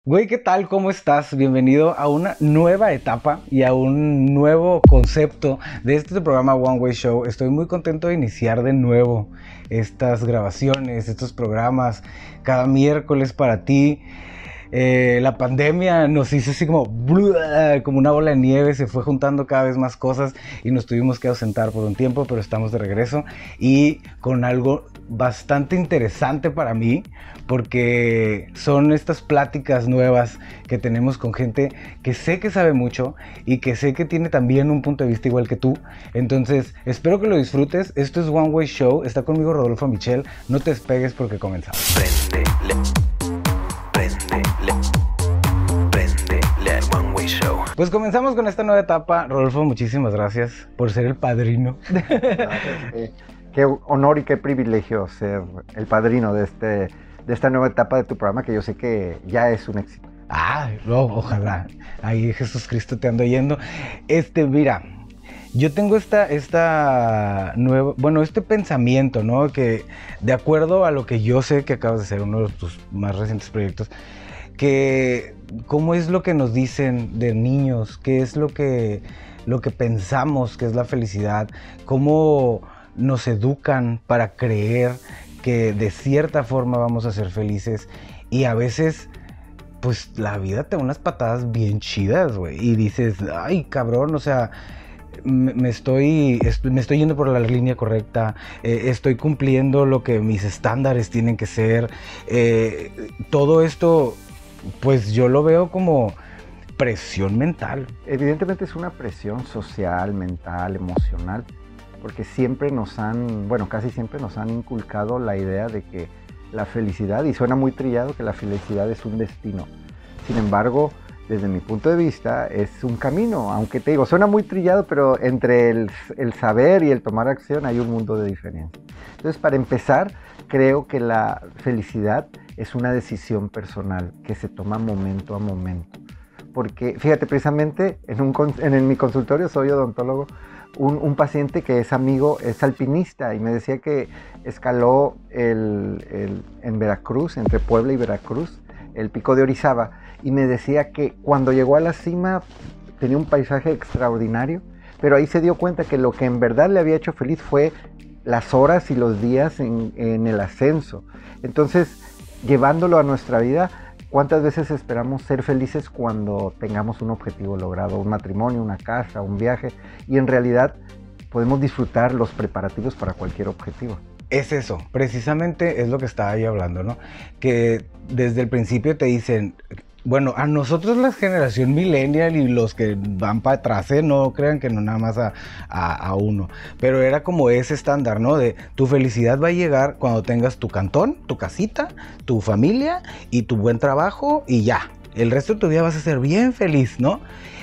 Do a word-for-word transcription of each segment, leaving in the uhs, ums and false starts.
Güey, ¿qué tal? ¿Cómo estás? Bienvenido a una nueva etapa y a un nuevo concepto de este programa One Way Show. Estoy muy contento de iniciar de nuevo estas grabaciones, estos programas, cada miércoles para ti. Eh, la pandemia nos hizo así como, como una bola de nieve, se fue juntando cada vez más cosas y nos tuvimos que ausentar por un tiempo, pero estamos de regreso y con algo bastante interesante para mí, porque son estas pláticas nuevas que tenemos con gente que sé que sabe mucho y que sé que tiene también un punto de vista igual que tú. Entonces, espero que lo disfrutes. Esto es One Way Show, está conmigo Rodolfo Michel. No te despegues porque comenzamos. Préndele. Pues comenzamos con esta nueva etapa. Rodolfo, muchísimas gracias por ser el padrino. eh, qué honor y qué privilegio ser el padrino de, este, de esta nueva etapa de tu programa, que yo sé que ya es un éxito. Ah, no, ojalá. Ahí Jesús Cristo te ando yendo. Este, mira, yo tengo esta, esta nueva, bueno, este pensamiento, ¿no? Que de acuerdo a lo que yo sé que acabas de hacer, uno de tus más recientes proyectos, que cómo es lo que nos dicen de niños, qué es lo que, lo que pensamos que es la felicidad, cómo nos educan para creer que de cierta forma vamos a ser felices y a veces pues la vida te da unas patadas bien chidas, güey, y dices, ay cabrón, o sea, me estoy, me estoy yendo por la línea correcta, eh, estoy cumpliendo lo que mis estándares tienen que ser, eh, todo esto pues yo lo veo como presión mental. Evidentemente es una presión social, mental, emocional, porque siempre nos han, bueno, casi siempre nos han inculcado la idea de que la felicidad, y suena muy trillado, que la felicidad es un destino. Sin embargo, desde mi punto de vista, es un camino, aunque te digo, suena muy trillado, pero entre el, el saber y el tomar acción hay un mundo de diferencia. Entonces, para empezar, creo que la felicidad es una decisión personal que se toma momento a momento. Porque, fíjate, precisamente en, un, en, en mi consultorio, soy odontólogo, un, un paciente que es amigo, es alpinista, y me decía que escaló el, el, en Veracruz, entre Puebla y Veracruz, el Pico de Orizaba, y me decía que cuando llegó a la cima tenía un paisaje extraordinario, pero ahí se dio cuenta que lo que en verdad le había hecho feliz fue las horas y los días en, en el ascenso. Entonces, llevándolo a nuestra vida, ¿cuántas veces esperamos ser felices cuando tengamos un objetivo logrado? Un matrimonio, una casa, un viaje, y en realidad podemos disfrutar los preparativos para cualquier objetivo. Es eso, precisamente es lo que estaba yo hablando, ¿no? Que desde el principio te dicen, bueno, a nosotros la generación millennial y los que van para atrás, ¿eh? No crean que no nada más a, a, a uno, pero era como ese estándar, ¿no? De tu felicidad va a llegar cuando tengas tu cantón, tu casita, tu familia y tu buen trabajo y ya, el resto de tu vida vas a ser bien feliz, ¿no?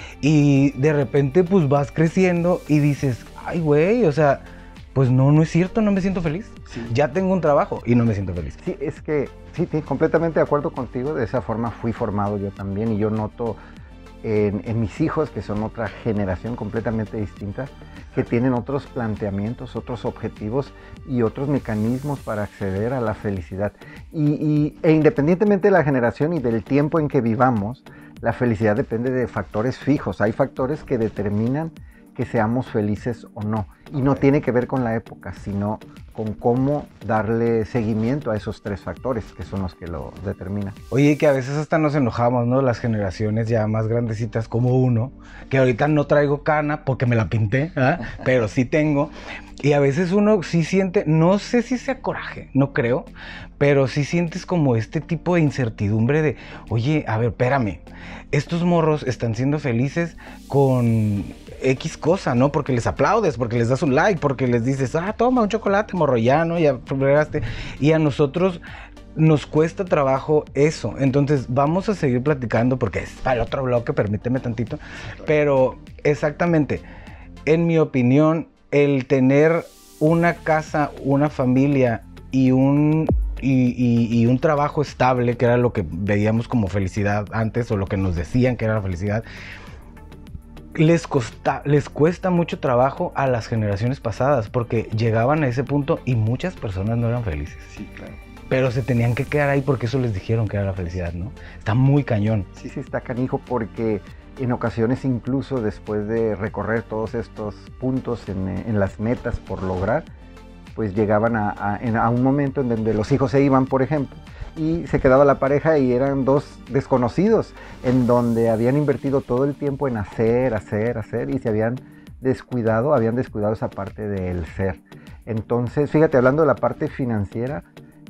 Y de repente pues vas creciendo y dices, ay güey, o sea, pues no, no es cierto, no me siento feliz. Sí. Ya tengo un trabajo y no me siento feliz. Sí, es que, sí, completamente de acuerdo contigo. De esa forma fui formado yo también, y yo noto en, en mis hijos, que son otra generación completamente distinta, que tienen otros planteamientos, otros objetivos y otros mecanismos para acceder a la felicidad. Y, y, e independientemente de la generación y del tiempo en que vivamos, la felicidad depende de factores fijos. Hay factores que determinan que seamos felices o no. Y no tiene que ver con la época, sino con cómo darle seguimiento a esos tres factores que son los que lo determinan. Oye, que a veces hasta nos enojamos, ¿no? Las generaciones ya más grandecitas como uno, que ahorita no traigo cana porque me la pinté, ¿eh? Pero sí tengo. Y a veces uno sí siente, no sé si sea coraje, no creo, pero sí sientes como este tipo de incertidumbre de, oye, a ver, espérame, estos morros están siendo felices con X cosa, ¿no? Porque les aplaudes, porque les das un like, porque les dices, ah, toma un chocolate, morro, ya, ¿no? Ya fregaste. Y a nosotros nos cuesta trabajo eso. Entonces vamos a seguir platicando porque es para el otro bloque, permíteme tantito. Pero exactamente, en mi opinión, el tener una casa, una familia y un, y, y, y un trabajo estable, que era lo que veíamos como felicidad antes, o lo que nos decían que era la felicidad, les, costa, les cuesta mucho trabajo a las generaciones pasadas, porque llegaban a ese punto y muchas personas no eran felices. Sí, claro. pero se tenían que quedar ahí porque eso les dijeron que era la felicidad, ¿no? Está muy cañón. Sí, sí, está canijo porque en ocasiones incluso después de recorrer todos estos puntos en, en las metas por lograr, pues llegaban a, a, a un momento en donde los hijos se iban, por ejemplo, y se quedaba la pareja y eran dos desconocidos, en donde habían invertido todo el tiempo en hacer, hacer, hacer, y se habían descuidado, habían descuidado esa parte del ser. Entonces, fíjate, hablando de la parte financiera,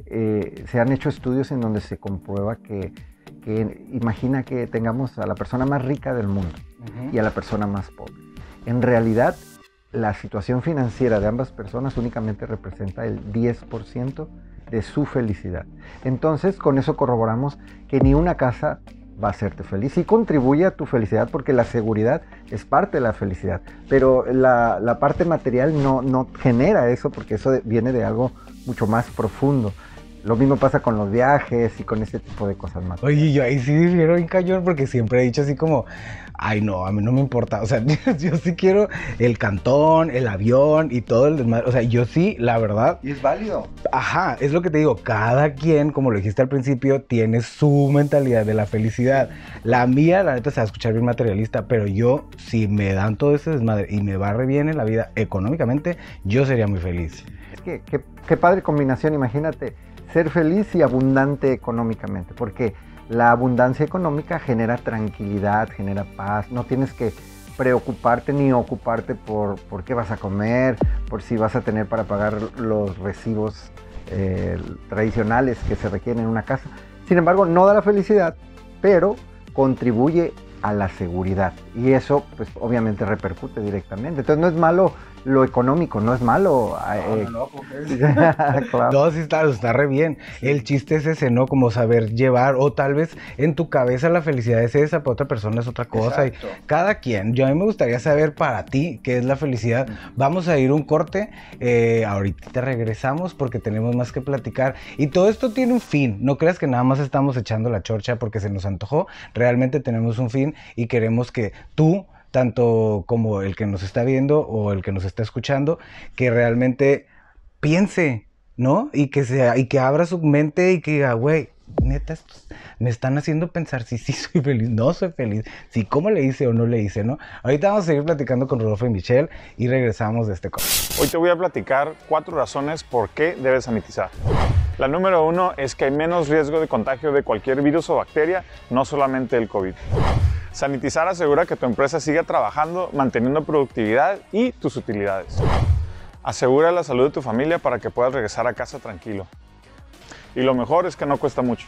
eh, se han hecho estudios en donde se comprueba que, que imagina que tengamos a la persona más rica del mundo uh-huh. y a la persona más pobre. En realidad, la situación financiera de ambas personas únicamente representa el diez por ciento de su felicidad. Entonces, con eso corroboramos que ni una casa va a hacerte feliz. Sí contribuye a tu felicidad porque la seguridad es parte de la felicidad, pero la, la parte material no, no genera eso porque eso de, viene de algo mucho más profundo. Lo mismo pasa con los viajes y con ese tipo de cosas más. Oye, yo ahí sí difiero en cañón porque siempre he dicho así como, ay no, a mí no me importa, o sea, yo sí quiero el cantón, el avión y todo el desmadre, o sea, yo sí, la verdad. Y es válido. Ajá, es lo que te digo, cada quien, como lo dijiste al principio, tiene su mentalidad de la felicidad. La mía, la neta, se va a escuchar bien materialista, pero yo, si me dan todo ese desmadre y me va re bien en la vida económicamente, yo sería muy feliz. Es que, qué, qué padre combinación, imagínate. Ser feliz y abundante económicamente, porque la abundancia económica genera tranquilidad, genera paz, no tienes que preocuparte ni ocuparte por, por qué vas a comer, por si vas a tener para pagar los recibos eh, tradicionales que se requieren en una casa. Sin embargo, no da la felicidad, pero contribuye a la seguridad y eso pues obviamente repercute directamente. Entonces no es malo lo económico, no es malo. Eh, no, no, no, claro. No, sí está, está re bien. Sí. El chiste es ese, ¿no? Como saber llevar, o tal vez en tu cabeza la felicidad es esa, para otra persona es otra cosa. Exacto. Y cada quien, yo a mí me gustaría saber para ti qué es la felicidad. Mm. Vamos a ir a un corte, eh, ahorita regresamos porque tenemos más que platicar. Y todo esto tiene un fin, no creas que nada más estamos echando la chorcha porque se nos antojó, realmente tenemos un fin y queremos que tú, tanto como el que nos está viendo o el que nos está escuchando, que realmente piense, ¿no? Y que, sea, y que abra su mente y que diga, güey, neta, estos me están haciendo pensar si sí soy feliz, no soy feliz, si cómo le hice o no le hice, ¿no? Ahorita vamos a seguir platicando con Rodolfo y Michelle y regresamos de este corte. Hoy te voy a platicar cuatro razones por qué debes sanitizar. La número uno es que hay menos riesgo de contagio de cualquier virus o bacteria, no solamente el COVID. Sanitizar asegura que tu empresa siga trabajando, manteniendo productividad y tus utilidades. Asegura la salud de tu familia para que puedas regresar a casa tranquilo. Y lo mejor es que no cuesta mucho.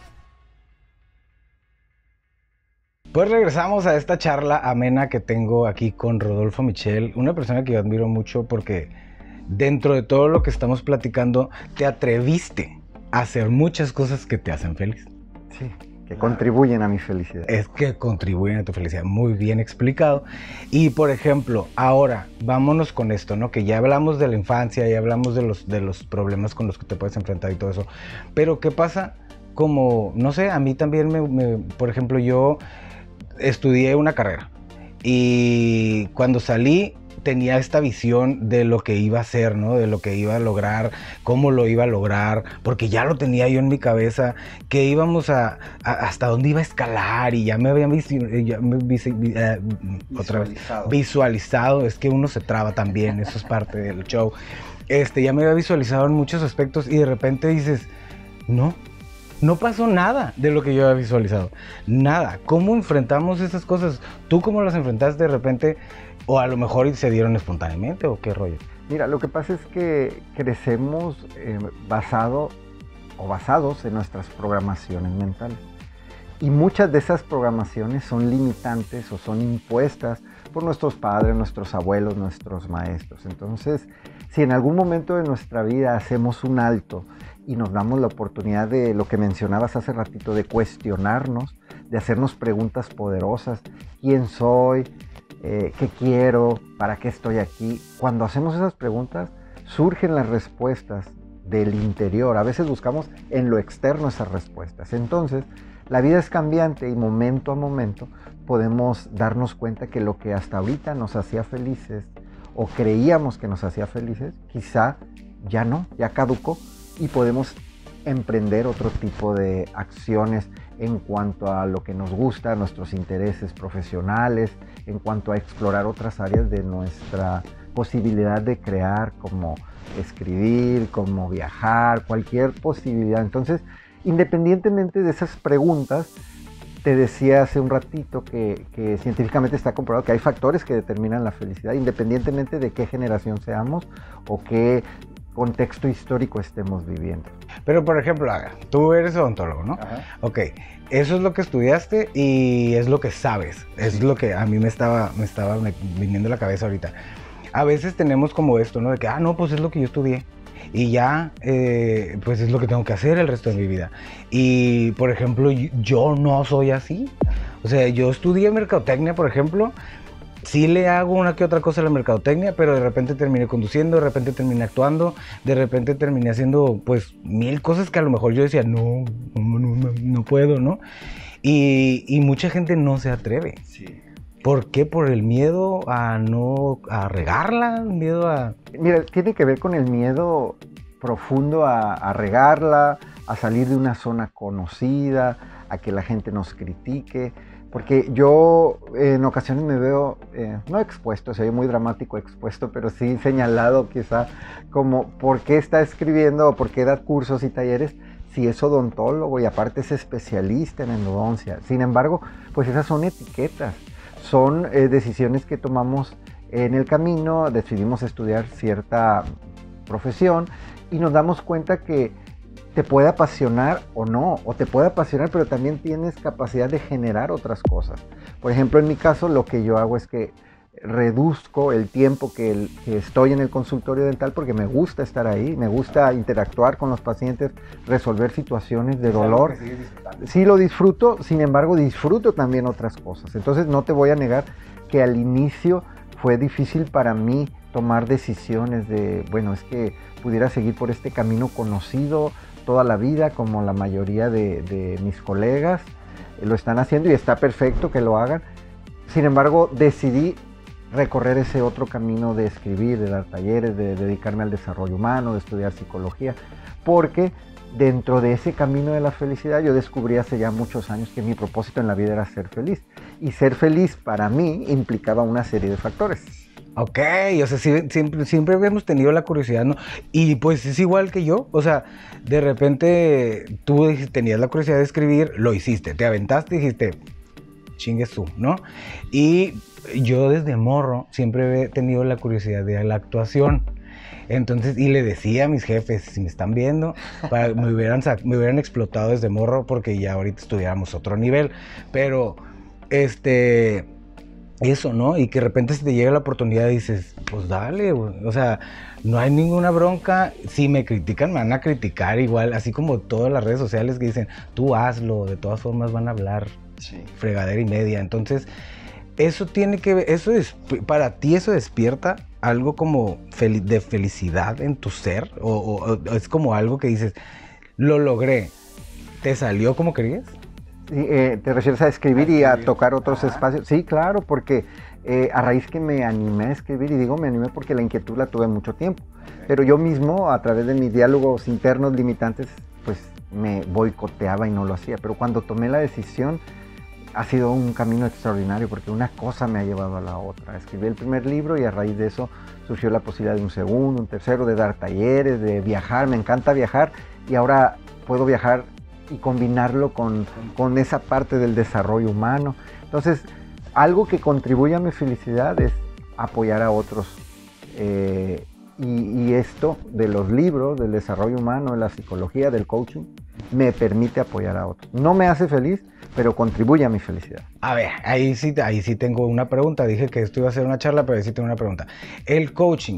Pues regresamos a esta charla amena que tengo aquí con Rodolfo Michel, una persona que yo admiro mucho porque dentro de todo lo que estamos platicando te atreviste a hacer muchas cosas que te hacen feliz. Sí. Que contribuyen a mi felicidad. Es que contribuyen a tu felicidad, muy bien explicado. Y por ejemplo, ahora vámonos con esto, ¿no? Que ya hablamos de la infancia, ya hablamos de los, de los problemas con los que te puedes enfrentar y todo eso. Pero ¿qué pasa? Como, no sé, a mí también me, me por ejemplo, yo estudié una carrera y cuando salí tenía esta visión de lo que iba a hacer, ¿no? De lo que iba a lograr, cómo lo iba a lograr, porque ya lo tenía yo en mi cabeza, que íbamos a, a hasta dónde iba a escalar y ya me habían visto, ya me, uh, otra vez, visualizado, es que uno se traba también, eso es parte del show, este, ya me había visualizado en muchos aspectos y de repente dices, no, no pasó nada de lo que yo había visualizado, nada. ¿Cómo enfrentamos esas cosas? ¿Tú cómo las enfrentaste de repente? O a lo mejor se dieron espontáneamente, ¿o qué rollo? Mira, lo que pasa es que crecemos eh, basado o basados en nuestras programaciones mentales. Y muchas de esas programaciones son limitantes o son impuestas por nuestros padres, nuestros abuelos, nuestros maestros. Entonces, si en algún momento de nuestra vida hacemos un alto y nos damos la oportunidad de lo que mencionabas hace ratito, de cuestionarnos, de hacernos preguntas poderosas, ¿quién soy? Eh, ¿Qué quiero? ¿Para qué estoy aquí? Cuando hacemos esas preguntas, surgen las respuestas del interior. A veces buscamos en lo externo esas respuestas. Entonces, la vida es cambiante y momento a momento podemos darnos cuenta que lo que hasta ahorita nos hacía felices o creíamos que nos hacía felices, quizá ya no, ya caducó y podemos emprender otro tipo de acciones en cuanto a lo que nos gusta, nuestros intereses profesionales, en cuanto a explorar otras áreas de nuestra posibilidad de crear, como escribir, como viajar, cualquier posibilidad. Entonces, independientemente de esas preguntas, te decía hace un ratito que, que científicamente está comprobado que hay factores que determinan la felicidad, independientemente de qué generación seamos o qué contexto histórico estemos viviendo. Pero, por ejemplo, tú eres odontólogo, ¿no? Ajá. Ok, eso es lo que estudiaste y es lo que sabes. Es lo que a mí me estaba, me estaba viniendo a la cabeza ahorita. A veces tenemos como esto, ¿no? De que, ah, no, pues es lo que yo estudié. Y ya, eh, pues es lo que tengo que hacer el resto de mi vida. Y, por ejemplo, yo no soy así. O sea, yo estudié mercadotecnia, por ejemplo. Sí le hago una que otra cosa a la mercadotecnia, pero de repente terminé conduciendo, de repente terminé actuando, de repente terminé haciendo, pues, mil cosas que a lo mejor yo decía, no, no, no, no puedo, ¿no? Y, y mucha gente no se atreve. Sí. ¿Por qué? ¿Por el miedo a no, a regarla? ¿Miedo a...? Mira, tiene que ver con el miedo profundo a, a regarla, a salir de una zona conocida, a que la gente nos critique. Porque yo en ocasiones me veo, eh, no expuesto, soy muy dramático expuesto, pero sí señalado quizá como por qué está escribiendo o por qué da cursos y talleres si es odontólogo y aparte es especialista en endodoncia. Sin embargo, pues esas son etiquetas. Son eh, decisiones que tomamos en el camino, decidimos estudiar cierta profesión y nos damos cuenta que te puede apasionar o no, o te puede apasionar, pero también tienes capacidad de generar otras cosas. Por ejemplo, en mi caso, lo que yo hago es que reduzco el tiempo que, el, que estoy en el consultorio dental porque me gusta estar ahí, me gusta interactuar con los pacientes, resolver situaciones de dolor. Sí lo disfruto, sin embargo disfruto también otras cosas. Entonces no te voy a negar que al inicio fue difícil para mí tomar decisiones de, bueno, es que pudiera seguir por este camino conocido toda la vida como la mayoría de, de mis colegas eh, lo están haciendo y está perfecto que lo hagan. Sin embargo, decidí recorrer ese otro camino de escribir, de dar talleres, de dedicarme al desarrollo humano, de estudiar psicología, porque dentro de ese camino de la felicidad yo descubrí hace ya muchos años que mi propósito en la vida era ser feliz. Y ser feliz para mí implicaba una serie de factores. Ok, o sea, sí, siempre, siempre habíamos tenido la curiosidad, ¿no? Y pues es igual que yo, o sea, de repente tú tenías la curiosidad de escribir, lo hiciste, te aventaste y dijiste, chingues tú, ¿no? Y yo desde morro siempre he tenido la curiosidad de la actuación. Entonces, y le decía a mis jefes, si me están viendo, para, me, hubieran, me hubieran explotado desde morro porque ya ahorita estuviéramos otro nivel. Pero, este, eso, ¿no? Y que de repente si te llega la oportunidad dices, pues dale, güey. O sea, no hay ninguna bronca. Si me critican, me van a criticar igual, así como todas las redes sociales que dicen, tú hazlo, de todas formas van a hablar sí. fregadera y media. Entonces, eso tiene que ver, eso es, para ti eso despierta algo como fel- de felicidad en tu ser, o, o, o es como algo que dices, lo logré, ¿te salió como querías? Sí, eh, ¿te refieres a escribir, a escribir y a tocar otros Ajá. espacios? Sí, claro, porque eh, a raíz que me animé a escribir, y digo me animé porque la inquietud la tuve mucho tiempo, okay. pero yo mismo, a través de mis diálogos internos limitantes, pues me boicoteaba y no lo hacía, pero cuando tomé la decisión, ha sido un camino extraordinario porque una cosa me ha llevado a la otra. Escribí el primer libro y a raíz de eso surgió la posibilidad de un segundo, un tercero, de dar talleres, de viajar. Me encanta viajar y ahora puedo viajar y combinarlo con, con esa parte del desarrollo humano. Entonces, algo que contribuye a mi felicidad es apoyar a otros. Eh, y, y esto de los libros, del desarrollo humano, de la psicología, del coaching, me permite apoyar a otros. No me hace feliz, pero contribuye a mi felicidad. A ver, ahí sí, ahí sí tengo una pregunta. Dije que esto iba a ser una charla, pero ahí sí tengo una pregunta. El coaching,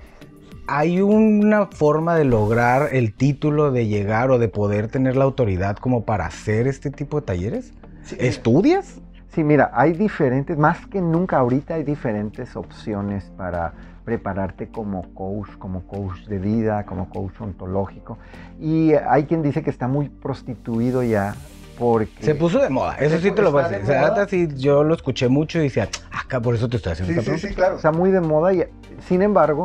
¿hay una forma de lograr el título, de llegar o de poder tener la autoridad como para hacer este tipo de talleres? Sí. ¿Estudias? Sí, mira, hay diferentes, más que nunca ahorita hay diferentes opciones para prepararte como coach, como coach de vida, como coach ontológico. Y hay quien dice que está muy prostituido ya. Porque se puso de moda, eso sí te lo voy a decir. O sea, sí, yo lo escuché mucho y decía, acá por eso te estoy haciendo sí, esta sí, sí, claro. Está muy de moda y sin embargo,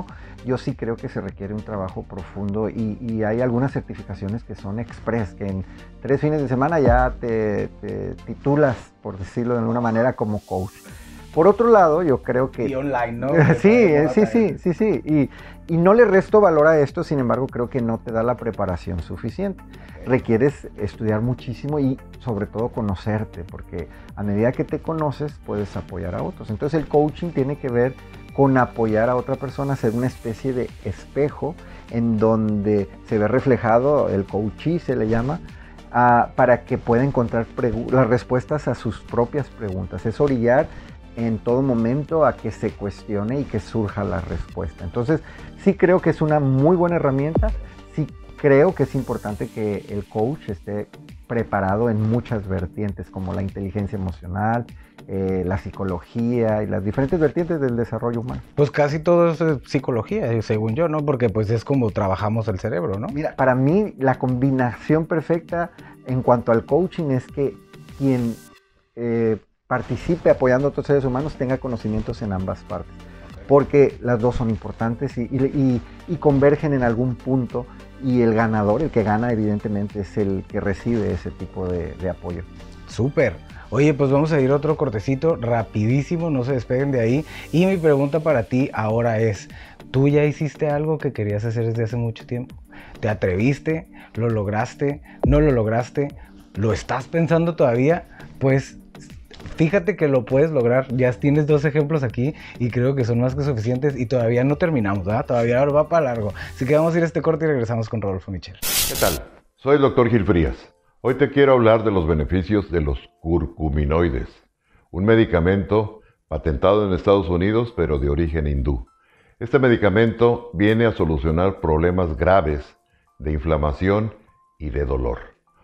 yo sí creo que se requiere un trabajo profundo y, y hay algunas certificaciones que son express, que en tres fines de semana ya te, te titulas, por decirlo de alguna manera, como coach. Por otro lado, yo creo que... Y online, ¿no? Sí, sí, sí, sí, sí. Y, y no le resto valor a esto, sin embargo, creo que no te da la preparación suficiente. Requieres estudiar muchísimo y sobre todo conocerte, porque a medida que te conoces puedes apoyar a otros. Entonces el coaching tiene que ver con apoyar a otra persona, ser una especie de espejo en donde se ve reflejado, el coachee se le llama, uh, para que pueda encontrar las respuestas a sus propias preguntas. Es orillar en todo momento a que se cuestione y que surja la respuesta. Entonces, sí creo que es una muy buena herramienta, sí creo que es importante que el coach esté preparado en muchas vertientes, como la inteligencia emocional, eh, la psicología y las diferentes vertientes del desarrollo humano. Pues casi todo es psicología, según yo, ¿no? Porque pues es como trabajamos el cerebro, ¿no? Mira, para mí la combinación perfecta en cuanto al coaching es que quien... Eh, participe apoyando a otros seres humanos, tenga conocimientos en ambas partes, porque las dos son importantes y, y, y convergen en algún punto y el ganador, el que gana evidentemente es el que recibe ese tipo de, de apoyo. Súper. Oye, pues vamos a ir a otro cortecito rapidísimo, no se despeguen de ahí. Y mi pregunta para ti ahora es, ¿tú ya hiciste algo que querías hacer desde hace mucho tiempo? ¿Te atreviste? ¿Lo lograste? ¿No lo lograste? ¿Lo estás pensando todavía? Pues... fíjate que lo puedes lograr, ya tienes dos ejemplos aquí y creo que son más que suficientes y todavía no terminamos, ¿verdad? Todavía va para largo. Así que vamos a ir a este corte y regresamos con Rodolfo Michel. ¿Qué tal? Soy el doctor Gil Frías. Hoy te quiero hablar de los beneficios de los curcuminoides, un medicamento patentado en Estados Unidos pero de origen hindú. Este medicamento viene a solucionar problemas graves de inflamación y de dolor.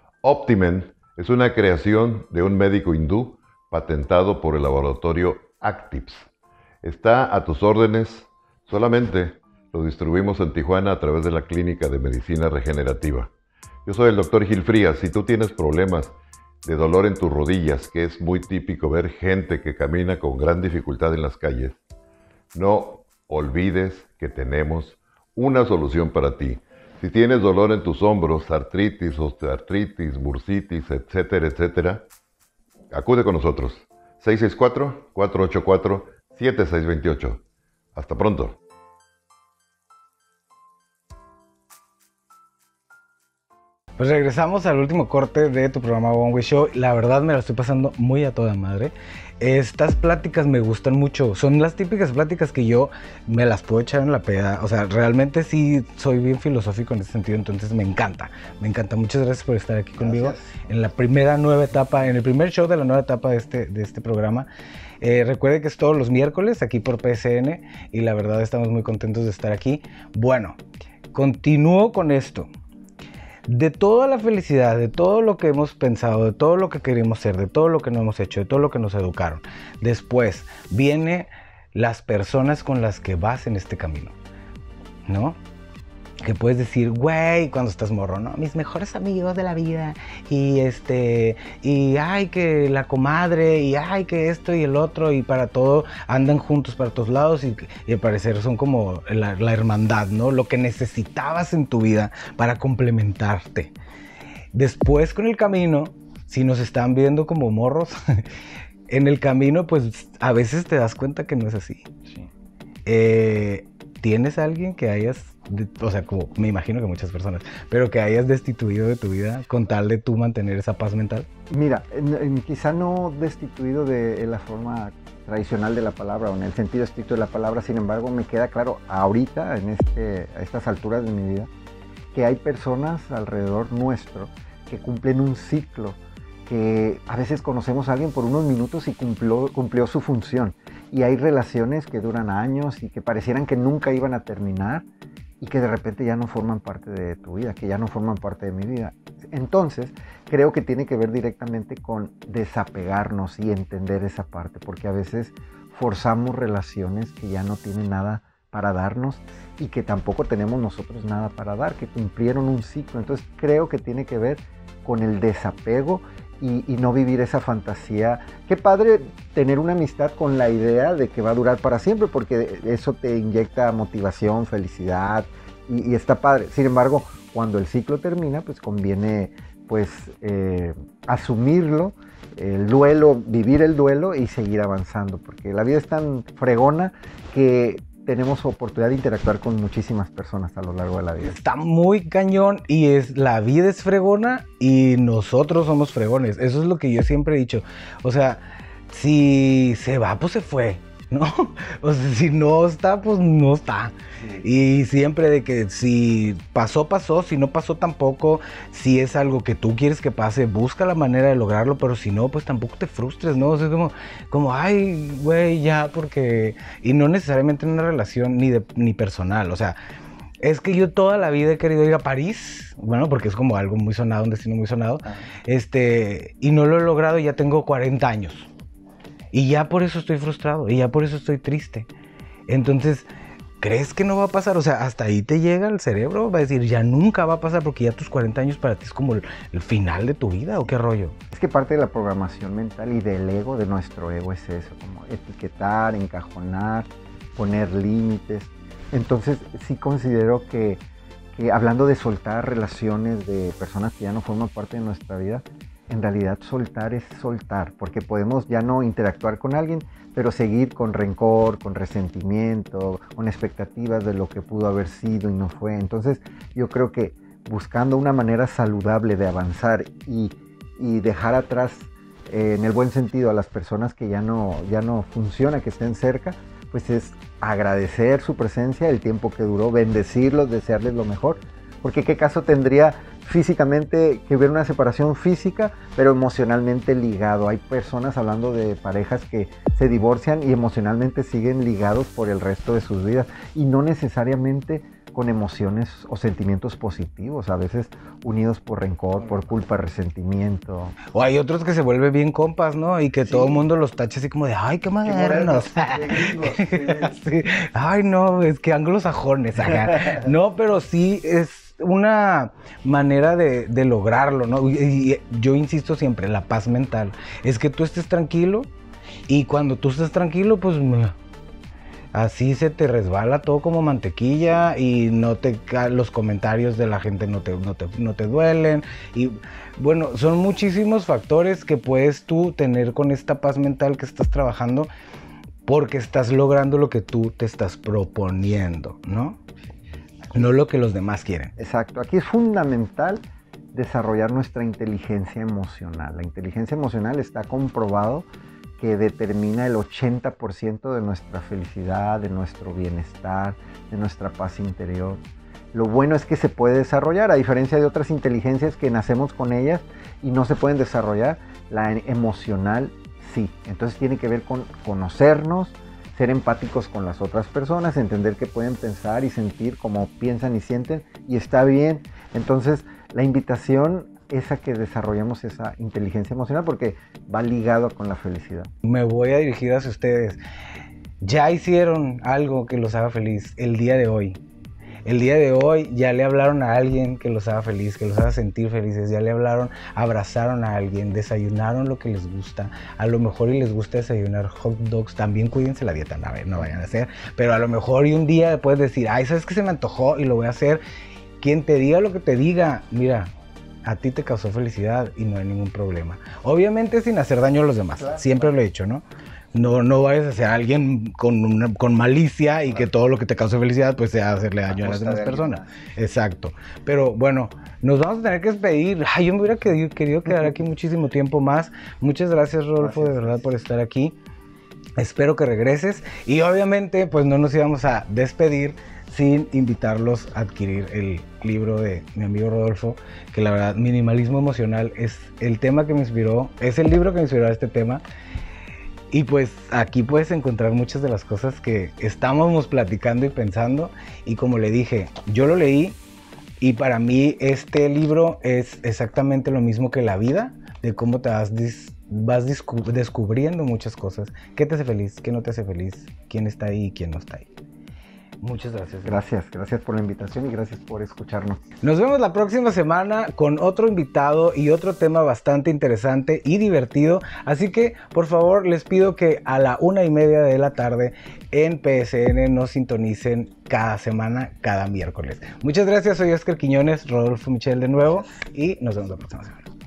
Optimen es una creación de un médico hindú patentado por el laboratorio Actips. Está a tus órdenes, solamente lo distribuimos en Tijuana a través de la Clínica de Medicina Regenerativa. Yo soy el doctor Gil Frías. Si tú tienes problemas de dolor en tus rodillas, que es muy típico ver gente que camina con gran dificultad en las calles, no olvides que tenemos una solución para ti. Si tienes dolor en tus hombros, artritis, osteoartritis, bursitis, etcétera, etcétera, acude con nosotros. seis seis cuatro, cuatro ocho cuatro, siete seis dos ocho. Hasta pronto. Pues regresamos al último corte de tu programa One Way Show. La verdad me la estoy pasando muy a toda madre. Estas pláticas me gustan mucho. Son las típicas pláticas que yo me las puedo echar en la peda. O sea, realmente sí soy bien filosófico en ese sentido. Entonces me encanta. Me encanta. Muchas gracias por estar aquí conmigo. Gracias. En la primera nueva etapa, en el primer show de la nueva etapa de este, de este programa. Eh, recuerde que es todos los miércoles aquí por P S N. Y la verdad estamos muy contentos de estar aquí. Bueno, continúo con esto. De toda la felicidad, de todo lo que hemos pensado, de todo lo que queremos ser, de todo lo que no hemos hecho, de todo lo que nos educaron. Después viene las personas con las que vas en este camino, ¿no? Que puedes decir, güey, cuando estás morro, ¿no? Mis mejores amigos de la vida, y este, y ay, que la comadre, y ay, que esto y el otro, y para todo, andan juntos para todos lados, y, y al parecer son como la, la hermandad, ¿no? Lo que necesitabas en tu vida para complementarte. Después, con el camino, si nos están viendo como morros, en el camino, pues, a veces te das cuenta que no es así. Sí. Eh, ¿Tienes a alguien que hayas, o sea, como me imagino que muchas personas, pero que hayas destituido de tu vida con tal de tú mantener esa paz mental? Mira, en, en, quizá no destituido de la forma tradicional de la palabra o en el sentido estricto de la palabra, sin embargo, me queda claro ahorita, en este, a estas alturas de mi vida, que hay personas alrededor nuestro que cumplen un ciclo, que a veces conocemos a alguien por unos minutos y cumplió, cumplió su función. Y hay relaciones que duran años y que parecieran que nunca iban a terminar y que de repente ya no forman parte de tu vida, que ya no forman parte de mi vida. Entonces, creo que tiene que ver directamente con desapegarnos y entender esa parte, porque a veces forzamos relaciones que ya no tienen nada para darnos y que tampoco tenemos nosotros nada para dar, que cumplieron un ciclo. Entonces, creo que tiene que ver con el desapego y, y no vivir esa fantasía. Qué padre tener una amistad con la idea de que va a durar para siempre, porque eso te inyecta motivación, felicidad, y, y está padre. Sin embargo, cuando el ciclo termina, pues conviene pues eh, asumirlo, el duelo, vivir el duelo y seguir avanzando, porque la vida es tan fregona que tenemos oportunidad de interactuar con muchísimas personas a lo largo de la vida. Está muy cañón y es, la vida es fregona y nosotros somos fregones. Eso es lo que yo siempre he dicho. O sea, si se va, pues se fue, ¿no? O sea, si no está, pues no está. Sí. Y siempre de que si pasó, pasó, si no pasó tampoco, si es algo que tú quieres que pase, busca la manera de lograrlo, pero si no, pues tampoco te frustres, ¿no? O sea, como, como ay, güey, ya, porque... Y no necesariamente en una relación ni, de, ni personal, o sea, es que yo toda la vida he querido ir a París, bueno, porque es como algo muy sonado, un destino muy sonado, ah. este, y no lo he logrado y ya tengo cuarenta años. Y ya por eso estoy frustrado, y ya por eso estoy triste. Entonces, ¿crees que no va a pasar? O sea, hasta ahí te llega el cerebro, va a decir, ya nunca va a pasar porque ya tus cuarenta años para ti es como el, el final de tu vida, ¿o qué rollo? Es que parte de la programación mental y del ego, de nuestro ego, es eso, como etiquetar, encajonar, poner límites. Entonces, sí considero que, que hablando de soltar relaciones de personas que ya no forman parte de nuestra vida, en realidad soltar es soltar, porque podemos ya no interactuar con alguien, pero seguir con rencor, con resentimiento, con expectativas de lo que pudo haber sido y no fue. Entonces yo creo que buscando una manera saludable de avanzar y, y dejar atrás, eh, en el buen sentido, a las personas que ya no, ya no funciona, que estén cerca, pues es agradecer su presencia, el tiempo que duró, bendecirlos, desearles lo mejor, porque qué caso tendría físicamente que ver una separación física, pero emocionalmente ligado. Hay personas, hablando de parejas, que se divorcian y emocionalmente siguen ligados por el resto de sus vidas y no necesariamente con emociones o sentimientos positivos, a veces unidos por rencor, por culpa, resentimiento. O hay otros que se vuelven bien compas, ¿no? Y que sí, todo el mundo los tacha así como de, ay, qué modernos. Sí. Ay, no, es que anglosajones acá. No, pero sí es una manera de, de lograrlo, ¿no? Y, y yo insisto siempre, la paz mental. Es que tú estés tranquilo y cuando tú estés tranquilo, pues... así se te resbala todo como mantequilla y no te los comentarios de la gente no te, no te, no te duelen. Y bueno, son muchísimos factores que puedes tú tener con esta paz mental que estás trabajando porque estás logrando lo que tú te estás proponiendo, ¿no? No lo que los demás quieren. Exacto. Aquí es fundamental desarrollar nuestra inteligencia emocional. La inteligencia emocional está comprobado que determina el ochenta por ciento de nuestra felicidad, de nuestro bienestar, de nuestra paz interior. Lo bueno es que se puede desarrollar, a diferencia de otras inteligencias que nacemos con ellas y no se pueden desarrollar, la emocional sí. Entonces tiene que ver con conocernos, ser empáticos con las otras personas, entender que pueden pensar y sentir como piensan y sienten, y está bien. Entonces la invitación es a que desarrollemos esa inteligencia emocional porque va ligado con la felicidad. Me voy a dirigir hacia ustedes. Ya hicieron algo que los haga feliz el día de hoy. El día de hoy ya le hablaron a alguien que los haga feliz, que los haga sentir felices. Ya le hablaron, abrazaron a alguien, desayunaron lo que les gusta. A lo mejor y les gusta desayunar hot dogs. También cuídense la dieta, no, no vayan a hacer. Pero a lo mejor y un día puedes decir, ay, ¿sabes qué? Se me antojó y lo voy a hacer. Quien te diga lo que te diga, mira, a ti te causó felicidad y no hay ningún problema. Obviamente sin hacer daño a los demás. Claro, siempre claro. Lo he dicho, ¿no? No, no vayas a ser alguien con, una, con malicia y claro. Que todo lo que te cause felicidad pues sea hacerle daño a, a las demás personas. Exacto. Pero bueno, nos vamos a tener que despedir. Ay, yo me hubiera querido, querido quedar aquí muchísimo tiempo más. Muchas gracias, Rodolfo, gracias. De verdad, por estar aquí. Espero que regreses. Y obviamente pues no nos íbamos a despedir sin invitarlos a adquirir el libro de mi amigo Rodolfo, que la verdad, Minimalismo Emocional, es el tema que me inspiró, es el libro que me inspiró a este tema. Y pues aquí puedes encontrar muchas de las cosas que estábamos platicando y pensando. Y como le dije, yo lo leí y para mí este libro es exactamente lo mismo que la vida, de cómo te vas, vas descubriendo muchas cosas. ¿Qué te hace feliz? ¿Qué no te hace feliz? ¿Quién está ahí y quién no está ahí? Muchas gracias. Gracias, gracias por la invitación y gracias por escucharnos. Nos vemos la próxima semana con otro invitado y otro tema bastante interesante y divertido. Así que, por favor, les pido que a la una y media de la tarde en P S N nos sintonicen cada semana, cada miércoles. Muchas gracias, soy Oscar Quiñones, Rodolfo Michel de nuevo y nos vemos la próxima semana.